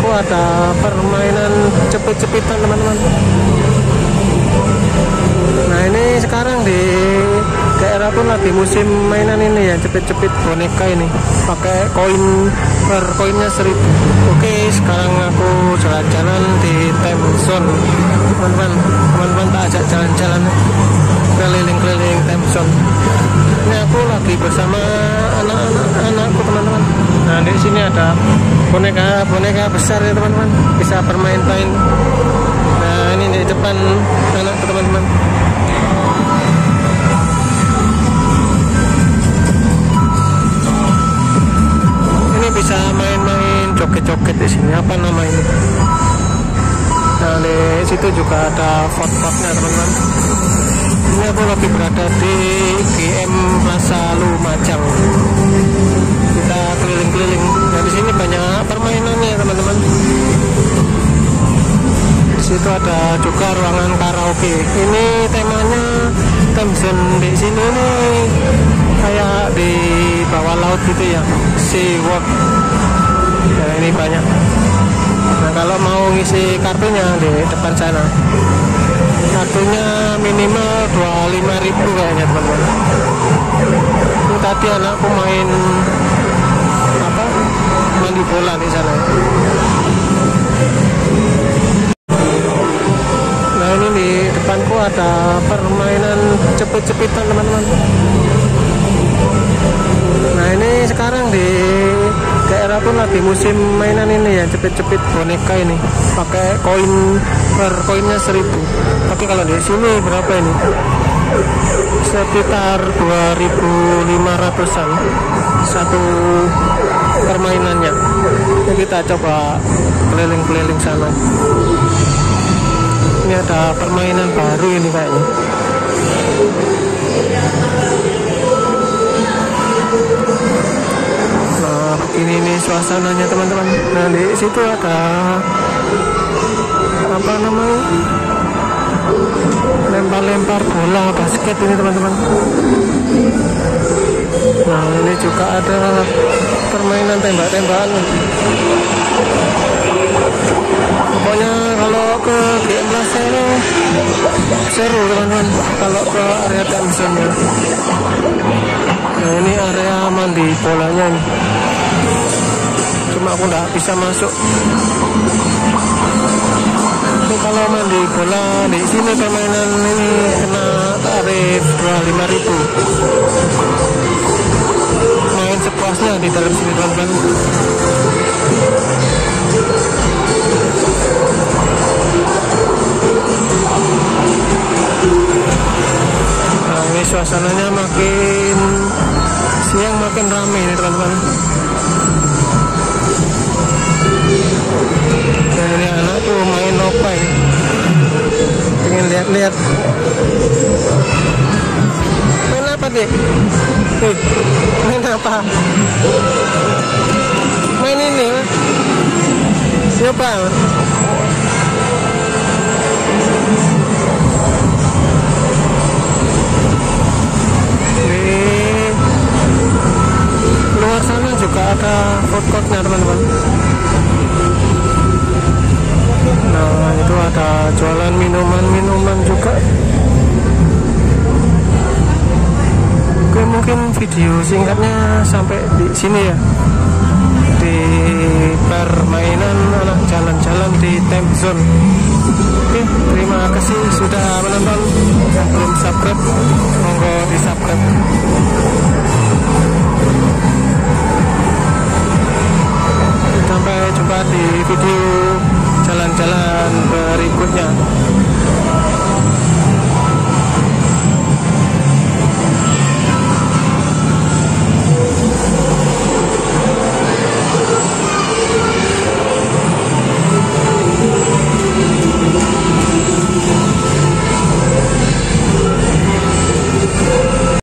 ada permainan cepit-cepitan teman-teman. Nah ini sekarang di daerah pun lagi musim mainan ini ya, cepit-cepit boneka ini pakai koin, per koinnya 1000. Oke, sekarang aku jalan-jalan di time zone teman-teman tak ajak jalan-jalan keliling-keliling time zone. Ini aku lagi bersama anak-anakku teman-teman. Nah di sini ada boneka besar ya teman-teman, bisa bermain-main. Nah ini di depan anakku teman-teman. Ini bisa main-main joget-joget di sini. Apa nama ini? Nah di situ juga ada fort-fortnya teman-teman. Ini aku lagi berada di GM Plaza Lumajang. Kita keliling-keliling. Nah di sini banyak permainannya teman-teman. Di situ ada juga ruangan karaoke. Ini temanya time zone di sini ini kayak di bawah laut gitu ya, Sea World. Nah ini banyak. Nah kalau mau ngisi kartunya di depan sana, kartunya minimal 25.000 kayaknya teman-teman. Ini tadi anakku main mandi bola di sana. Nah ini di depanku ada permainan cepit-cepitan teman-teman. Nah ini sekarang di daerah pun lagi musim mainan ini ya, cepit-cepit boneka ini pakai koin, per koinnya 1000. Tapi kalau di sini berapa ini? Sekitar 2.500-an satu permainannya. Jadi kita coba keliling-keliling sana. Ini ada permainan baru ini kayaknya. Nah begini nih suasananya teman-teman. Nah di situ ada apa namanya, lempar-lempar bola basket ini teman-teman. Nah ini juga ada permainan tembak-tembakan. Pokoknya kalau ke GM Plaza ini seru teman-teman, kalau ke area time zone. Nah ini area mandi bolanya ini, cuma aku nggak bisa masuk. Ini kalau mandi bola di sini permainan ini kena tarif 25.000. Main sepuasnya di dalam sini teman-teman. Nah ini suasananya makin siang makin ramai ini teman-teman. Dan ini anak tuh main apa ini, pengen lihat-lihat. Main apa deh? Main apa? Main ini siapa? Luar sana juga ada food courtnya teman-teman. Nah itu ada jualan minuman juga. Oke, mungkin video singkatnya sampai di sini ya, di permainan anak jalan-jalan di time zone. Oke, terima kasih sudah menonton. Yang belum subscribe, monggo di subscribe. Sampai jumpa di video jalan-jalan berikutnya.